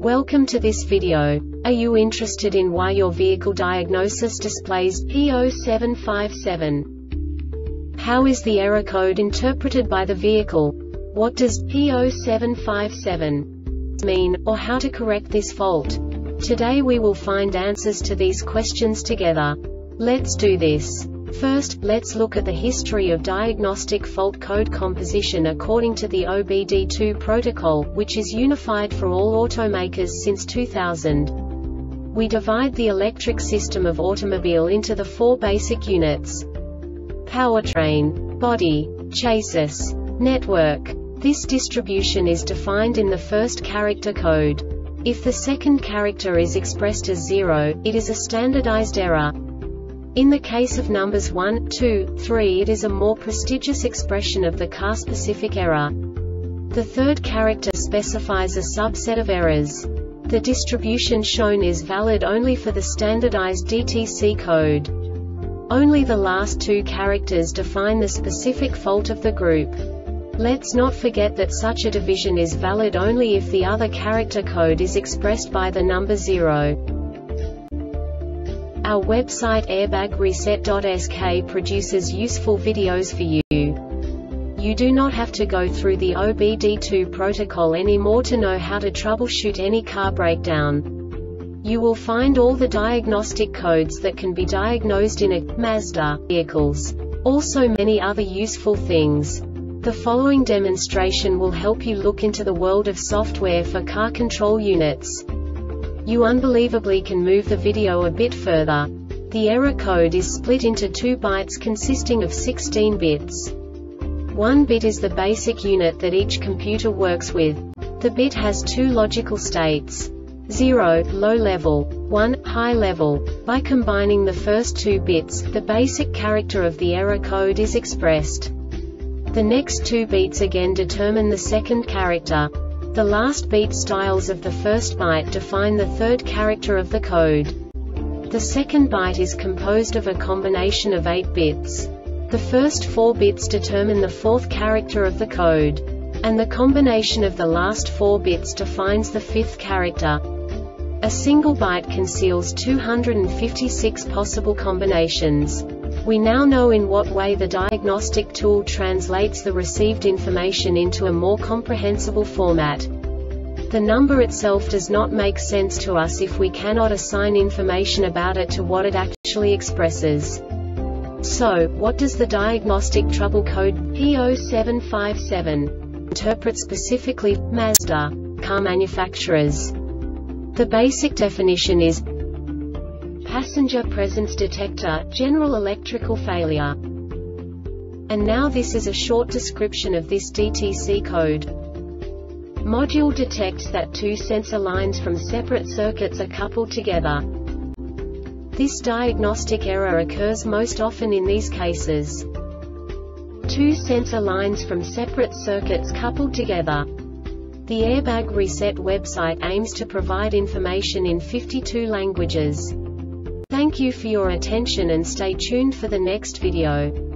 Welcome to this video. Are you interested in why your vehicle diagnosis displays P0757? How is the error code interpreted by the vehicle? What does P0757 mean, or how to correct this fault? Today we will find answers to these questions together. Let's do this. First, let's look at the history of diagnostic fault code composition according to the OBD2 protocol, which is unified for all automakers since 2000. We divide the electric system of automobile into the four basic units: powertrain, body, chassis, network. This distribution is defined in the first character code. If the second character is expressed as 0, it is a standardized error. In the case of numbers 1, 2, 3, it is a more prestigious expression of the car-specific error. The third character specifies a subset of errors. The distribution shown is valid only for the standardized DTC code. Only the last two characters define the specific fault of the group. Let's not forget that such a division is valid only if the other character code is expressed by the number 0. Our website airbagreset.sk produces useful videos for you. You do not have to go through the OBD2 protocol anymore to know how to troubleshoot any car breakdown. You will find all the diagnostic codes that can be diagnosed in a Mazda vehicles. Also many other useful things. The following demonstration will help you look into the world of software for car control units. You unbelievably can move the video a bit further. The error code is split into 2 bytes consisting of 16 bits. 1 bit is the basic unit that each computer works with. The bit has 2 logical states: 0, low level, 1, high level. By combining the first 2 bits, the basic character of the error code is expressed. The next 2 beats again determine the second character. The last beat styles of the first byte define the third character of the code. The second byte is composed of a combination of 8 bits. The first 4 bits determine the fourth character of the code. And the combination of the last 4 bits defines the fifth character. A single byte conceals 256 possible combinations. We now know in what way the diagnostic tool translates the received information into a more comprehensible format. The number itself does not make sense to us if we cannot assign information about it to what it actually expresses. So, what does the diagnostic trouble code P0757 interpret specifically for Mazda car manufacturers? The basic definition is passenger presence detector, general electrical failure. And now this is a short description of this DTC code. Module detects that 2 sensor lines from separate circuits are coupled together. This diagnostic error occurs most often in these cases: 2 sensor lines from separate circuits coupled together. The Airbag Reset website aims to provide information in 52 languages. Thank you for your attention and stay tuned for the next video.